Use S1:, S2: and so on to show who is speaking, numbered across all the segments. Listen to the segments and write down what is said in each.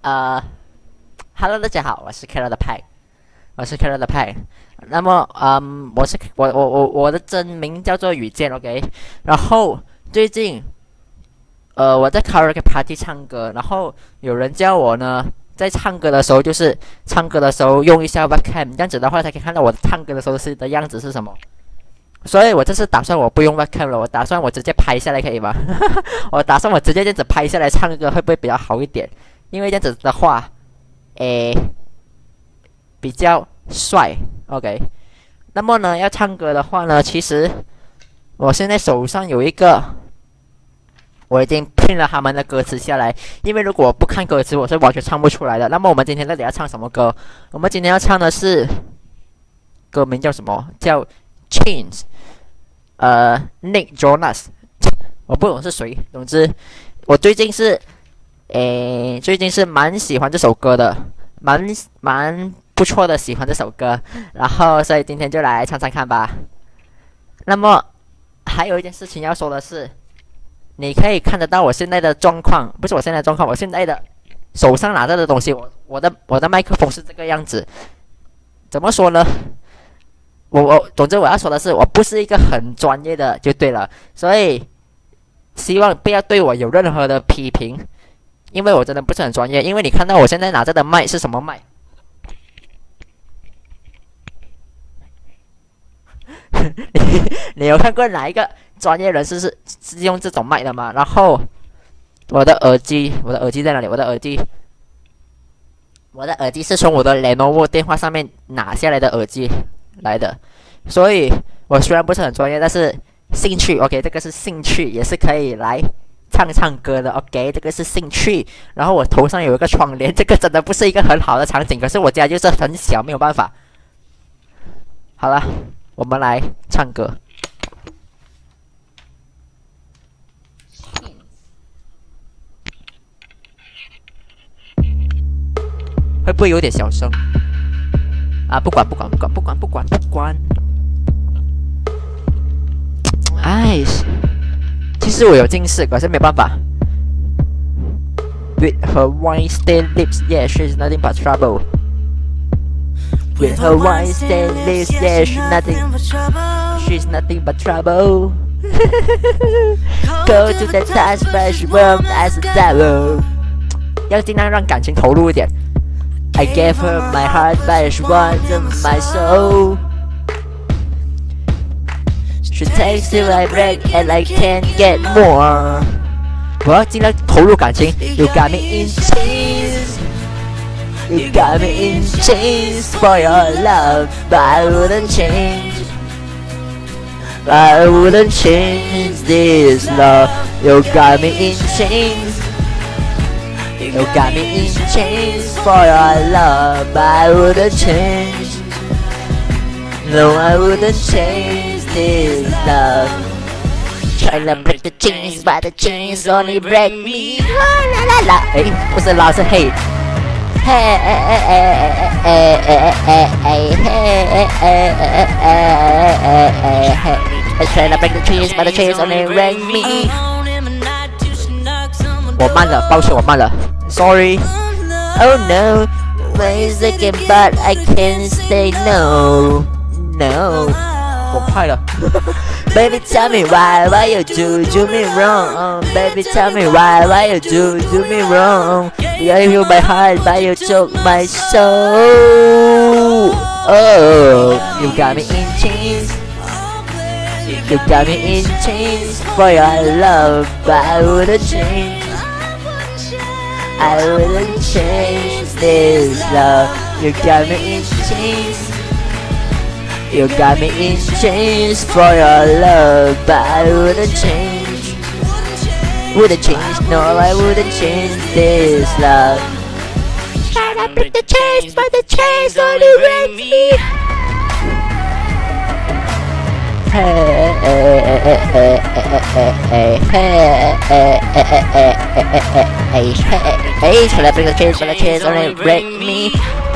S1: Hello，大家好，我是 Carol 的派，我是 Carol 的派。那么，我的真名叫做雨剑 ，OK。然后最近，我在 Karaoke Party 唱歌，然后有人叫我呢，在唱歌的时候，就是唱歌的时候用一下 webcam， 这样子的话才可以看到我唱歌的时候的样子是什么。所以我这次打算我不用 webcam 了，我打算我直接拍下来，可以吗？我打算我直接这样子拍下来唱歌，会不会比较好一点？因为这样子的话，比较帅 ，OK。那么呢，要唱歌的话呢，其实我现在手上有一个，我已经拼了他们的歌词下来。因为如果我不看歌词，我是完全唱不出来的。那么我们今天到底要唱什么歌？我们今天要唱的是歌名叫什么？叫 Chains，Nick Jonas， 我不懂是谁。总之，我最近是蛮喜欢这首歌的，蛮不错的，喜欢这首歌。然后，所以今天就来唱唱看吧。那么，还有一件事情要说的是，你可以看得到我现在的状况，不是我现在的状况，我现在的手上拿着的东西，我的麦克风是这个样子。怎么说呢？总之我要说的是，我不是一个很专业的就对了，所以希望不要对我有任何的批评，因为我真的不是很专业。因为你看到我现在拿着的麦是什么麦？你有看过哪一个专业人士是用这种麦的吗？然后我的耳机在哪里？我的耳机是从我的 Lenovo 电话上面拿下来的耳机来的，所以我虽然不是很专业，但是兴趣 OK， 这个是兴趣，也是可以来唱歌的 OK， 这个是兴趣。然后我头上有一个窗帘，这个真的不是一个很好的场景，可是我家就是很小，没有办法。好了，我们来唱歌。会不会有点小声？不管。哎，其实我有近视，可是没办法。With her wine stained lips, yeah, she's nothing but trouble. With her wine stained lips, yeah, she's nothing but trouble. Go to the touch, but she won't as a devil. 要尽量让感情投入一点。I gave her my heart, but she wanted my soul. She takes till I break and I can't get more. 我要尽量投入感情。You got me in chains. You got me in chains for your love, but I wouldn't change. I wouldn't change this love. You got me in chains.You got me in chains for your love, but I wouldn't change. No, I wouldn't change this love. Trying to break the chains, but the chains only break me. La la la. 不是啦，是嘿。Hey, I'm trying to break the chains, but the chains only break me. 我慢了，抱歉，我慢了。Sorry. Oh no, wait a second, but I can't say no. No. 我快了。Baby, tell me why you do me wrong? Baby, tell me why you do me wrong? You gave you my heart, but you took my soul. Oh, you got me in chains. You got me in chains for your love, but I wouldn't change.I wouldn't change this love. You got me in chains. You got me in chains for your love, but I wouldn't change. Wouldn't change, no, I wouldn't change this love. Try to break the chains, but the chains only break me. Hey, try to break the chains, but the chains only break me.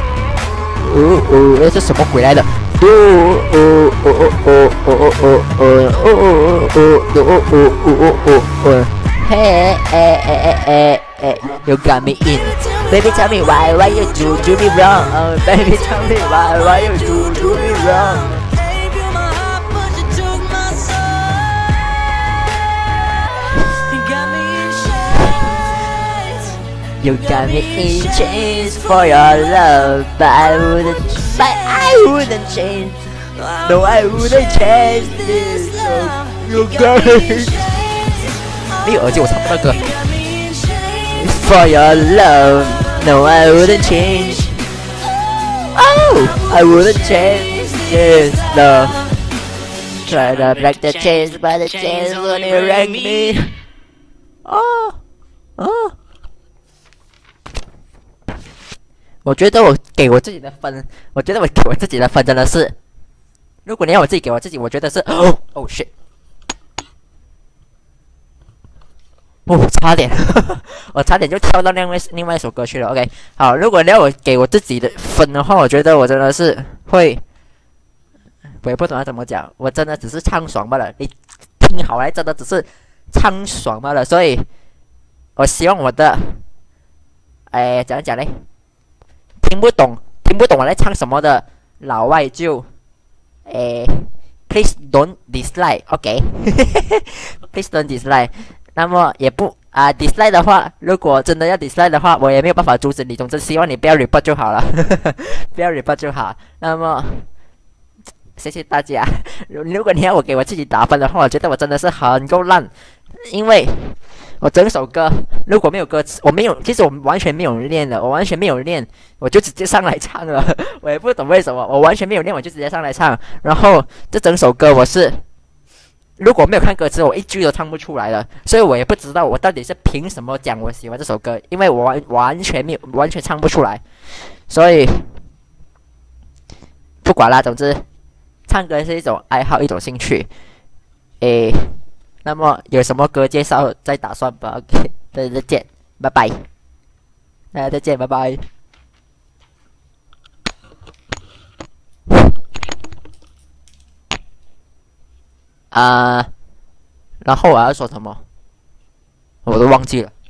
S1: 这什么鬼来的？ Hey, you got me in Baby, tell me why you do me wrong? Oh, baby, tell me why you do me wrong? You got me in chains for your love, but I wouldn't change. No, I wouldn't change this love. You got me. 没有耳机，我唱不到歌。For your love, no, I wouldn't change. Oh, I wouldn't change this love. Try to break the chains, but the chains won't wreck me. Oh, oh. 我觉得我给我自己的分，我觉得我给我自己的分真的是，如果你要我自己给我自己，我觉得是oh shit， 差点，我差点就跳到另外一首歌去了。OK， 好，如果你要我给我自己的分的话，我觉得我真的是会，我也不懂要怎么讲，我真的只是唱爽罢了。你听好来，真的只是唱爽罢了，所以我希望我的，怎样讲呢？听不懂我在唱什么的老外就，please don't dislike，OK，please don't dislike。那么也不dislike 的话，如果真的要 dislike 的话，我也没有办法阻止你。总之，希望你不要 report 就好了，不要 report 就好。那么，谢谢大家。如果你要我给我自己打分的话，我觉得我真的是很够烂，因为我整首歌如果没有歌词，其实我完全没有练的，我就直接上来唱了。我也不懂为什么，我完全没有练，我就直接上来唱。然后这整首歌我是如果没有看歌词，我一句都唱不出来了，所以我也不知道我到底是凭什么讲我喜欢这首歌，因为我完全唱不出来，所以不管啦，总之唱歌是一种爱好，一种兴趣。那么有什么歌介绍再打算吧。OK， 大家再见，拜拜。大家再见，拜拜。然后我要说什么，我都忘记了。